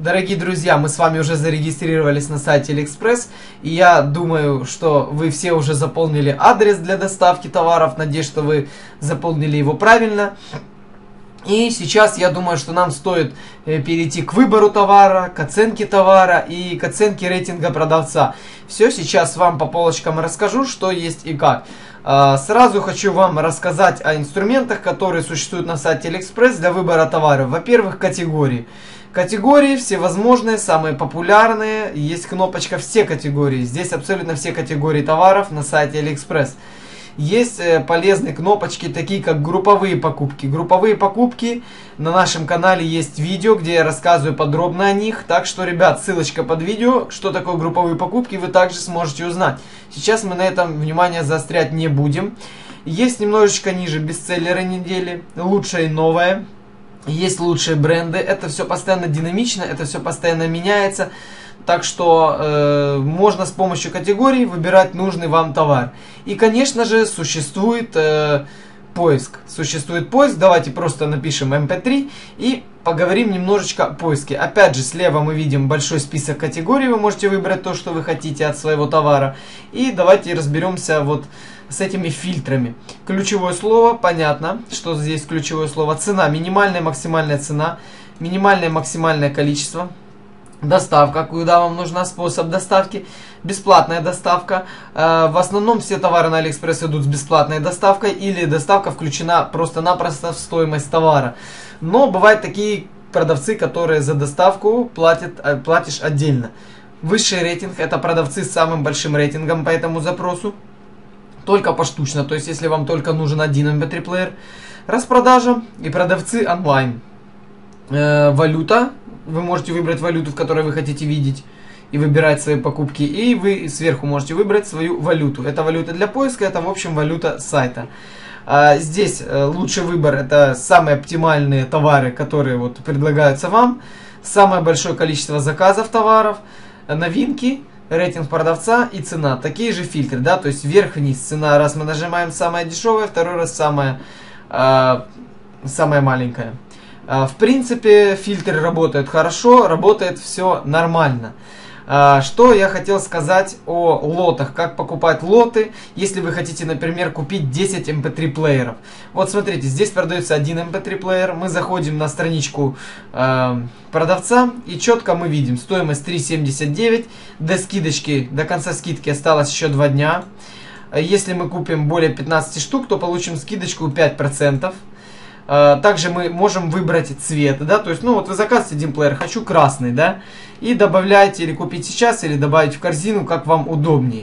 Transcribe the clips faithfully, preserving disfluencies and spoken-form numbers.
Дорогие друзья, мы с вами уже зарегистрировались на сайте AliExpress, и я думаю, что вы все уже заполнили адрес для доставки товаров. Надеюсь, что вы заполнили его правильно. И сейчас я думаю, что нам стоит перейти к выбору товара, к оценке товара и к оценке рейтинга продавца. Все, сейчас вам по полочкам расскажу, что есть и как. Сразу хочу вам рассказать о инструментах, которые существуют на сайте AliExpress для выбора товаров. Во-первых, категории. Категории всевозможные, самые популярные. Есть кнопочка «Все категории». Здесь абсолютно все категории товаров на сайте AliExpress. Есть полезные кнопочки, такие как групповые покупки. Групповые покупки, на нашем канале есть видео, где я рассказываю подробно о них. Так что, ребят, ссылочка под видео, что такое групповые покупки, вы также сможете узнать. Сейчас мы на этом внимание заострять не будем. Есть немножечко ниже бестселлеры недели, лучшее и новое. Есть лучшие бренды. Это все постоянно динамично, это все постоянно меняется. Так что э, можно с помощью категорий выбирать нужный вам товар. И, конечно же, существует э, поиск. Существует поиск. Давайте просто напишем эм пэ три и поговорим немножечко о поиске. Опять же, слева мы видим большой список категорий. Вы можете выбрать то, что вы хотите от своего товара. И давайте разберемся вот с этими фильтрами. Ключевое слово, понятно, что здесь ключевое слово. Цена, минимальная, максимальная цена, минимальное, максимальное количество. Доставка, куда вам нужна, способ доставки, бесплатная доставка. В основном все товары на AliExpress идут с бесплатной доставкой или доставка включена просто-напросто в стоимость товара. Но бывают такие продавцы, которые за доставку платят, платишь отдельно. Высший рейтинг — это продавцы с самым большим рейтингом по этому запросу. Только поштучно, то есть если вам только нужен один эм пэ три плеер. Распродажа и продавцы онлайн. Э, валюта. Вы можете выбрать валюту, в которой вы хотите видеть и выбирать свои покупки. И вы сверху можете выбрать свою валюту. Это валюта для поиска, это в общем валюта сайта. А здесь э, лучший выбор — это самые оптимальные товары, которые вот предлагаются вам. Самое большое количество заказов товаров, новинки, рейтинг продавца и цена. Такие же фильтры, да, то есть вверх-вниз цена. Раз мы нажимаем самая дешевая, второй раз самая, э, самая маленькая. Э, в принципе, фильтры работают хорошо, работает все нормально. Э, что я хотел сказать о лотах, как покупать лоты, если вы хотите, например, купить десять эм пэ три плееров. Вот смотрите, здесь продается один эм пэ три плеер, мы заходим на страничку э, продавца и четко мы видим стоимость три семьдесят девять, до скидочки, до конца скидки осталось еще два дня. Если мы купим более пятнадцати штук, то получим скидочку пять процентов. Также мы можем выбрать цвет, да, то есть, ну вот вы заказываете один плеер, хочу красный, да, и добавляете или купить сейчас, или добавить в корзину, как вам удобнее.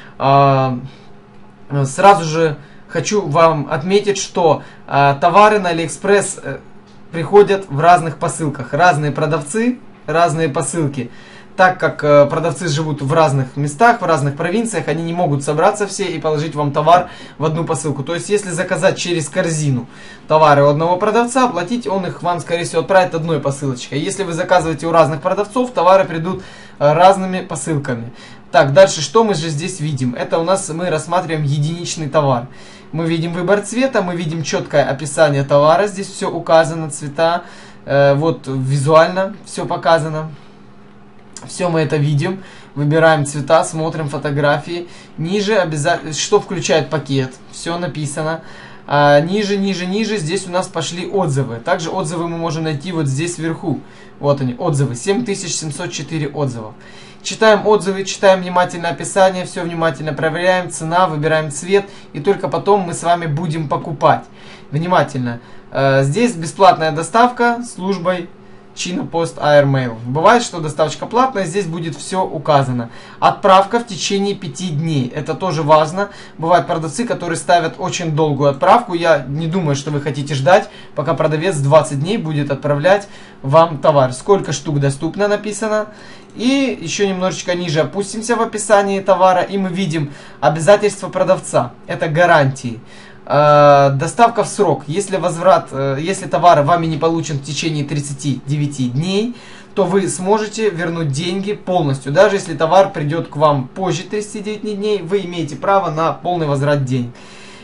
Сразу же хочу вам отметить, что товары на AliExpress приходят в разных посылках, разные продавцы, разные посылки. Так как э, продавцы живут в разных местах, в разных провинциях, они не могут собраться все и положить вам товар в одну посылку. То есть, если заказать через корзину товары у одного продавца, оплатить, он их вам, скорее всего, отправит одной посылочкой. Если вы заказываете у разных продавцов, товары придут э, разными посылками. Так, дальше что мы же здесь видим? Это у нас мы рассматриваем единичный товар. Мы видим выбор цвета, мы видим четкое описание товара, здесь все указано, цвета, э, вот визуально все показано. Все мы это видим, выбираем цвета, смотрим фотографии. Ниже обязательно, что включает пакет, все написано. А, ниже, ниже, ниже, здесь у нас пошли отзывы. Также отзывы мы можем найти вот здесь вверху. Вот они, отзывы, семь тысяч семьсот четыре отзывов. Читаем отзывы, читаем внимательно описание, все внимательно проверяем, цена, выбираем цвет. И только потом мы с вами будем покупать. Внимательно. А, здесь бесплатная доставка службой China Post Air Mail. Бывает, что доставочка платная, здесь будет все указано. Отправка в течение пяти дней. Это тоже важно. Бывают продавцы, которые ставят очень долгую отправку. Я не думаю, что вы хотите ждать, пока продавец двадцать дней будет отправлять вам товар. Сколько штук доступно написано. И еще немножечко ниже опустимся в описании товара, и мы видим обязательства продавца. Это гарантии. Доставка в срок. Если возврат, если товар вами не получен в течение тридцати девяти дней, то вы сможете вернуть деньги полностью. Даже если товар придет к вам позже тридцати девяти дней, вы имеете право на полный возврат денег.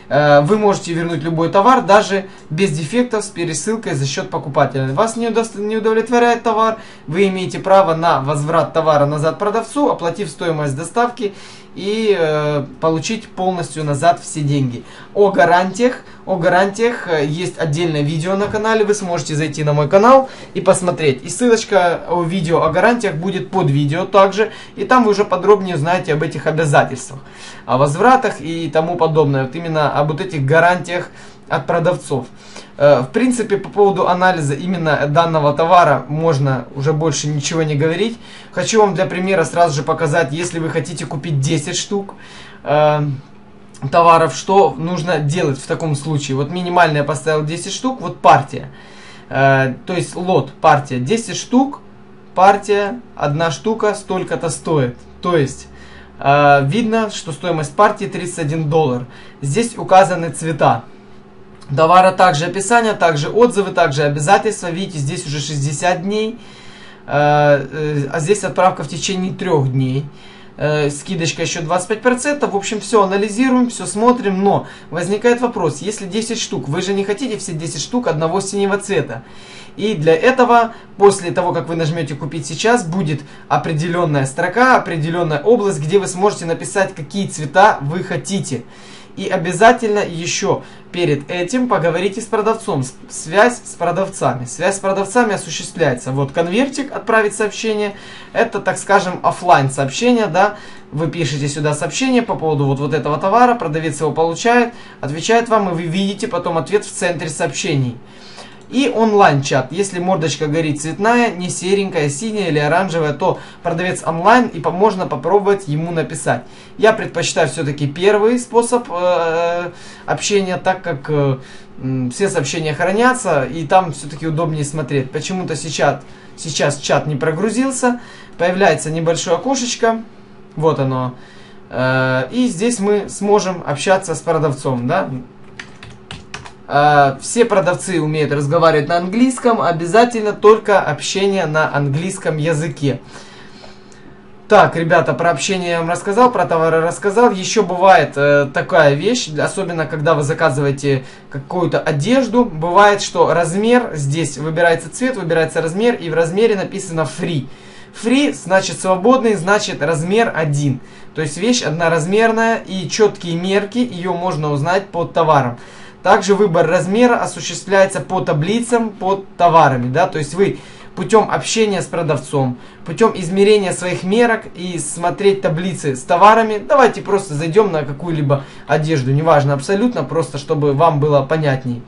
вы можете вернуть любой товар, даже без дефектов, с пересылкой за счет покупателя. Вас не удовлетворяет товар, вы имеете право на возврат товара назад продавцу, оплатив стоимость доставки и э, получить полностью назад все деньги. О гарантиях, о гарантиях есть отдельное видео на канале, вы сможете зайти на мой канал и посмотреть. И ссылочка о видео о гарантиях будет под видео также, и там вы уже подробнее узнаете об этих обязательствах, о возвратах и тому подобное. Вот именно об вот этих гарантиях от продавцов. В принципе, по поводу анализа именно данного товара можно уже больше ничего не говорить. Хочу вам для примера сразу же показать, если вы хотите купить десять штук э, товаров, что нужно делать в таком случае. Вот минимально я поставил десять штук, вот партия. Э, то есть лот, партия, десять штук, партия, одна штука столько-то стоит. То есть э, видно, что стоимость партии тридцать один доллар. Здесь указаны цвета товара, также описание, также отзывы, также обязательства. Видите, здесь уже шестьдесят дней, а здесь отправка в течение трех дней. Скидочка еще двадцать пять процентов. В общем, все анализируем, все смотрим. Но возникает вопрос, если десять штук, вы же не хотите все десять штук одного синего цвета. И для этого, после того, как вы нажмете «Купить сейчас», будет определенная строка, определенная область, где вы сможете написать, какие цвета вы хотите. И обязательно еще перед этим поговорите с продавцом. Связь с продавцами. Связь с продавцами осуществляется. Вот конвертик, отправить сообщение. Это, так скажем, офлайн сообщение, да. Вы пишете сюда сообщение по поводу вот, вот этого товара. Продавец его получает, отвечает вам, и вы видите потом ответ в центре сообщений. И онлайн-чат. Если мордочка горит цветная, не серенькая, синяя или оранжевая, то продавец онлайн, и можно попробовать ему написать. Я предпочитаю все-таки первый способ э, общения, так как э, все сообщения хранятся, и там все-таки удобнее смотреть. Почему-то сейчас, сейчас чат не прогрузился, появляется небольшое окошечко, вот оно, э, и здесь мы сможем общаться с продавцом, да. Uh, все продавцы умеют разговаривать на английском, обязательно только общение на английском языке. Так, ребята, про общение я вам рассказал, про товары рассказал. Еще бывает э, такая вещь, особенно когда вы заказываете какую-то одежду, бывает, что размер, здесь выбирается цвет, выбирается размер, и в размере написано free. Free значит свободный, значит размер один. То есть вещь одноразмерная, и четкие мерки, ее можно узнать под товаром. Также выбор размера осуществляется по таблицам, под товарами, да, то есть вы путем общения с продавцом, путем измерения своих мерок и смотреть таблицы с товарами. Давайте просто зайдем на какую-либо одежду, неважно абсолютно, просто чтобы вам было понятней.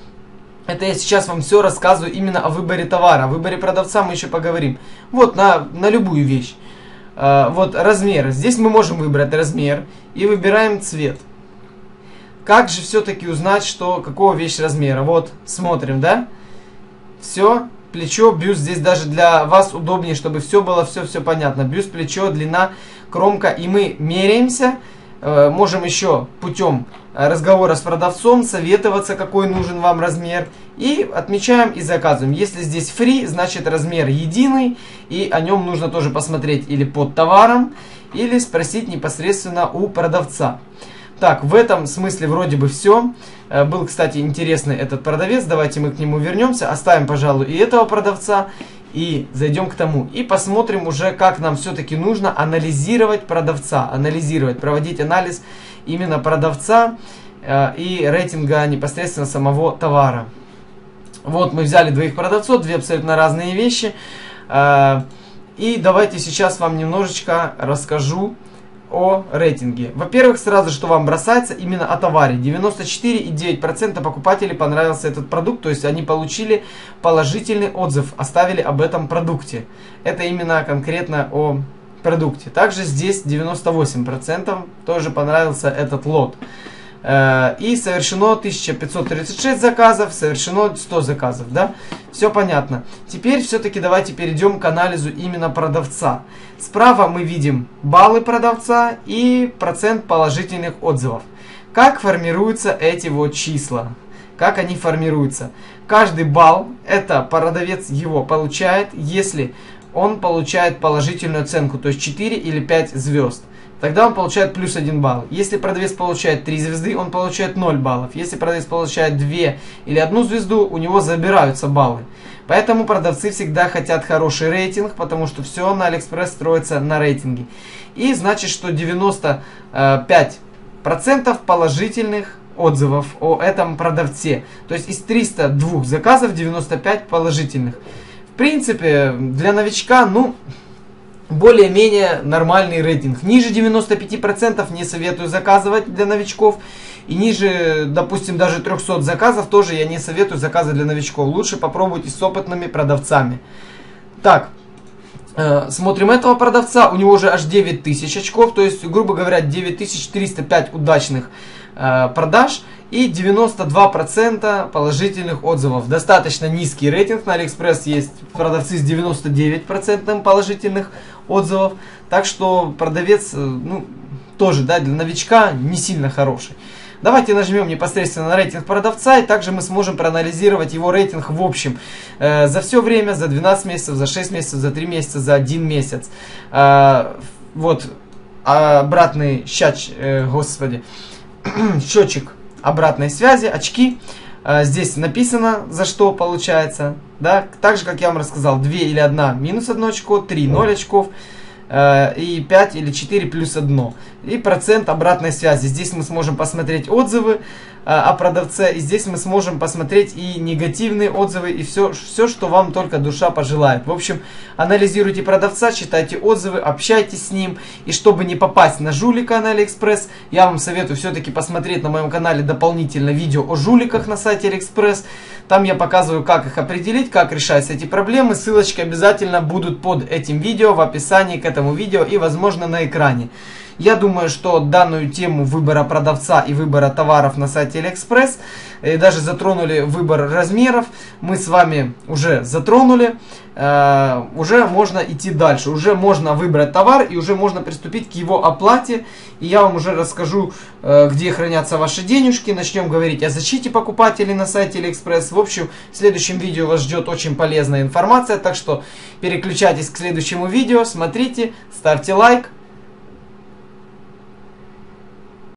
Это я сейчас вам все рассказываю именно о выборе товара, о выборе продавца мы еще поговорим. Вот на, на любую вещь. А, вот размеры, здесь мы можем выбрать размер и выбираем цвет. Как же все-таки узнать, что какого вещь размера? Вот, смотрим, да? Все, плечо, бюст. Здесь даже для вас удобнее, чтобы все было все-все понятно. Бюст, плечо, длина, кромка. И мы меряемся. Э, можем еще путем разговора с продавцом советоваться, какой нужен вам размер. И отмечаем и заказываем. Если здесь free, значит размер единый. И о нем нужно тоже посмотреть или под товаром, или спросить непосредственно у продавца. Так, в этом смысле вроде бы все. Был, кстати, интересный этот продавец. Давайте мы к нему вернемся. Оставим, пожалуй, и этого продавца. И зайдем к тому. И посмотрим уже, как нам все-таки нужно анализировать продавца. Анализировать, проводить анализ именно продавца э, и рейтинга непосредственно самого товара. Вот мы взяли двоих продавцов, две абсолютно разные вещи. Э, и давайте сейчас вам немножечко расскажу о рейтинге. Во-первых, сразу что вам бросается именно о товаре. девяносто четыре и девять десятых процента покупателей понравился этот продукт, то есть они получили положительный отзыв, оставили об этом продукте. Это именно конкретно о продукте. Также здесь девяносто восемь процентов тоже понравился этот лот. И совершено тысяча пятьсот тридцать шесть заказов, совершено сто заказов, да? Все понятно. Теперь все-таки давайте перейдем к анализу именно продавца. Справа мы видим баллы продавца и процент положительных отзывов. Как формируются эти вот числа? Как они формируются? Каждый балл, это продавец его получает, если он получает положительную оценку, то есть четыре или пять звезд. тогда он получает плюс один балл. Если продавец получает три звезды, он получает ноль баллов. Если продавец получает две или одну звезду, у него забираются баллы. Поэтому продавцы всегда хотят хороший рейтинг, потому что все на AliExpress строится на рейтинге. И значит, что девяносто пять процентов положительных отзывов о этом продавце. То есть из триста двух заказов девяносто пять положительных. В принципе, для новичка, ну, более-менее нормальный рейтинг. Ниже девяноста пяти процентов не советую заказывать для новичков. И ниже, допустим, даже трёхсот заказов тоже я не советую заказывать для новичков. Лучше попробуйте с опытными продавцами. Так, э, смотрим этого продавца. У него уже аж девять тысяч очков. То есть, грубо говоря, девять тысяч триста пять удачных э, продаж. И девяносто два процента положительных отзывов. Достаточно низкий рейтинг. На AliExpress есть продавцы с девяноста девятью процентами положительных отзывов. Так что продавец, ну, тоже, да, для новичка не сильно хороший. Давайте нажмем непосредственно на рейтинг продавца, и также мы сможем проанализировать его рейтинг в общем. Э, за все время, за двенадцать месяцев, за шесть месяцев, за три месяца, за один месяц. Э, вот обратный счет, э, господи, счетчик обратной связи, очки. Э, здесь написано, за что получается. Да? Так же, как я вам рассказал, два или одна минус одно очко, три ноль очков. И пять или четыре плюс одно. И процент обратной связи. Здесь мы сможем посмотреть отзывы о продавце. И здесь мы сможем посмотреть и негативные отзывы. И все, все, что вам только душа пожелает. В общем, анализируйте продавца, читайте отзывы, общайтесь с ним. И чтобы не попасть на жулика на AliExpress, я вам советую все-таки посмотреть на моем канале дополнительно видео о жуликах на сайте AliExpress. Там я показываю, как их определить, как решать эти проблемы. Ссылочки обязательно будут под этим видео, в описании к этому видео и, возможно, на экране. Я думаю, что данную тему выбора продавца и выбора товаров на сайте AliExpress, и даже затронули выбор размеров, мы с вами уже затронули. Э, уже можно идти дальше. Уже можно выбрать товар и уже можно приступить к его оплате. И я вам уже расскажу, э, где хранятся ваши денежки. Начнем говорить о защите покупателей на сайте AliExpress. В общем, в следующем видео вас ждет очень полезная информация. Так что переключайтесь к следующему видео, смотрите, ставьте лайк.